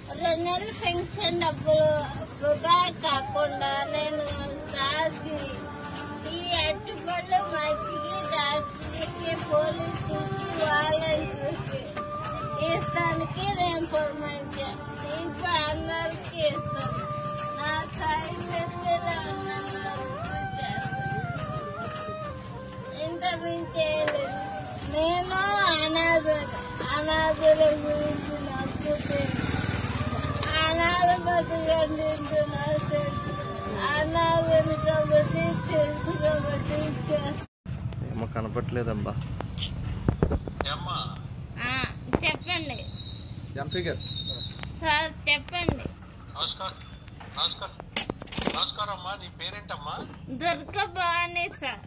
2 నెలలు పెన్షన్ డబ్బులు వృధా కాకుండా నేను రాసి ఈ అట్టుబడులు మంచికి డాక్టర్కి పోలీసులకి వాలంటీర్కి ఇస్తానికి నేను పొరమంచాను. ఇప్పుడు అందరికీ ఇస్తాను. నా సాయి శక్తిలో ఇంత మించేయలేదు. నేను అనాథుల గురించి నాకు తెలుసు. అనాథ బతుకండి నాకు తెలుసు. అనాథులు కాబట్టి తెలుసు కాబట్టి కనపట్లేదమ్మా. చెప్పండి సార్, చెప్పండి. నమస్కారం అమ్మా. నీ పేరేంటమ్మా? దుర్గభవాని సార్,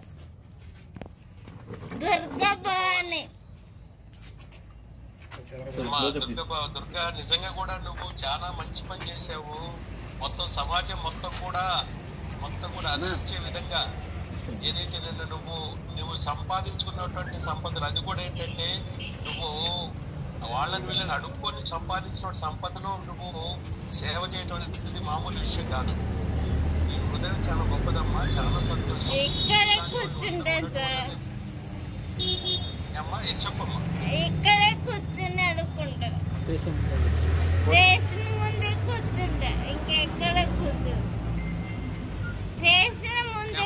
దుర్గభవాని. దుర్గా, నిజంగా కూడా నువ్వు చాలా మంచి పని చేసావు. మొత్తం సమాజం మొత్తం కూడా హర్షించే విధంగా ఏదైతే నువ్వు సంపాదించుకున్నటువంటి సంపదలు, అది కూడా ఏంటంటే నువ్వు వాళ్ళని వీళ్ళని అడుక్కొని సంపాదించిన సంపదను నువ్వు సేవ చేయటం అనేది మామూలు విషయం కాదు. నీ హృదయం చాలా గొప్పదమ్మా. చాలా సంతోషం. ఇక్కడే కూర్చుంటే సార్, అమ్మా ఏం చెప్పమ్మా? ఇక్కడే కూర్చుని అడుక్కుంటా. స్టేషన్ ముందే కూర్చుంటా, ఇంకెక్కడ కూర్చుంటా. స్టేషన్ ముందే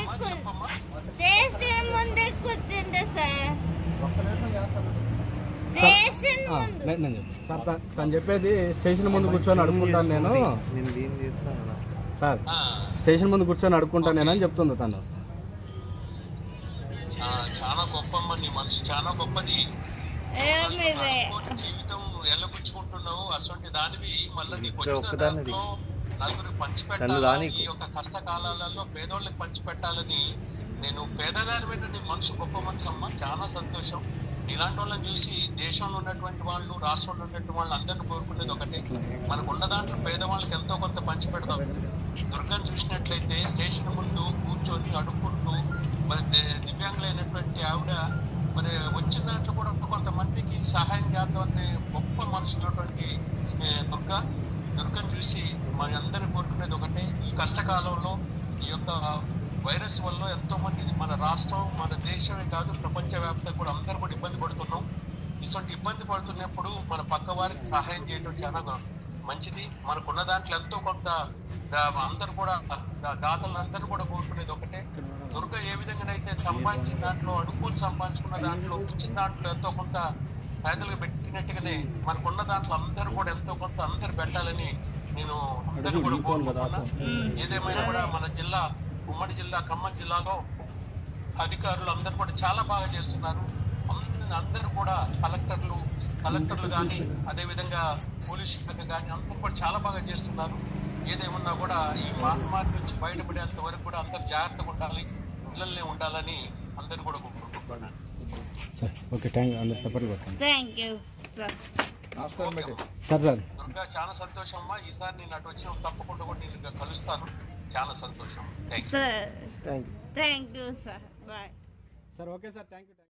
కూర్చుంటా సార్. స్టేషన్ ముందు సార్, తను చెప్పేది స్టేషన్ ముందు కూర్చొని అడుక్కుంటాను నేను సార్. స్టేషన్ ముందు కూర్చొని అడుక్కుంటాను నేను అని చెప్తుంది తను. చాలా గొప్పమ్మ, నీ మనసు చాలా గొప్పది. జీవితం నువ్వు ఎల్లపుచ్చుకుంటున్నావు. అటువంటి దానివి మళ్ళీ నీకు వచ్చిన దాంట్లో నలుగురికి పంచిపెట్టాలి. ఈ యొక్క కష్టకాలాలలో పేదోళ్ళకి పంచిపెట్టాలని నేను పేదదాని మీద నీ మనసు గొప్ప మనసు అమ్మ. చాలా సంతోషం. ఇలాంటి వాళ్ళని చూసి దేశంలో ఉన్నటువంటి వాళ్ళు, రాష్ట్రంలో ఉన్నటువంటి వాళ్ళు అందరినీ కోరుకునేది ఒకటే, మనకు ఉన్న దాంట్లో పేదవాళ్ళకి ఎంతో కొంత పంచి పెడదాం. దుర్గను చూసినట్లయితే స్టేషన్ ముందు కూర్చొని అడుక్కుంటూ మరి దివ్యాంగులైనటువంటి ఆవిడ మరి వచ్చిన దాంట్లో కూడా కొంతమందికి సహాయం చేద్దాం అనే గొప్ప మనసున్నటువంటి దుర్గను చూసి మన అందరినీ కోరుకునేది ఒకటే. ఈ కష్టకాలంలో ఈ యొక్క వైరస్ వల్ల ఎంతో మంది, మన రాష్ట్రం మన దేశమే కాదు ప్రపంచవ్యాప్తంగా కూడా అందరూ కూడా ఇబ్బంది పడుతున్నాం. ఇటువంటి ఇబ్బంది పడుతున్నప్పుడు మన పక్క వారికి సహాయం చేయడం చాలా మంచిది. మనకున్న దాంట్లో ఎంతో కొంత అందరూ కూడా దాతలందరూ కూడా కోరుకునేది ఒకటే. దుర్గ ఏ విధంగానైతే సంపాదించిన దాంట్లో, అడుక్కుని సంపాదించుకున్న దాంట్లో, ఇచ్చిన దాంట్లో ఎంతో కొంత పేదలకు పెట్టినట్టుగానే మనకున్న దాంట్లో అందరూ కూడా ఎంతో కొంత అందరు పెట్టాలని నేను అందరూ కూడా కోరుకుంటున్నా. ఏదేమైనా కూడా మన జిల్లా, ఉమ్మడి జిల్లా ఖమ్మం జిల్లాలో అధికారులు అందరూ కూడా చాలా బాగా చేస్తున్నారు. అందరూ కూడా కలెక్టర్లు కానీ, అదేవిధంగా పోలీస్ శాఖ కానీ అందరూ కూడా చాలా బాగా చేస్తున్నారు. ఏదేమన్నా కూడా ఈ మహమ్మారి నుంచి బయటపడేంత వరకు కూడా అందరు జాగ్రత్తగా ఉండాలి, ఇళ్లనే ఉండాలని అందరూ కూడా కోరుకుంటున్నాను. దుర్గా, చాలా సంతోషం అమ్మా. ఈసారి నేను అటు వచ్చిన తప్పకుండా కూడా నేను కలుస్తాను. చాలా సంతోషం. Thank you sir. Okay sir, thank you.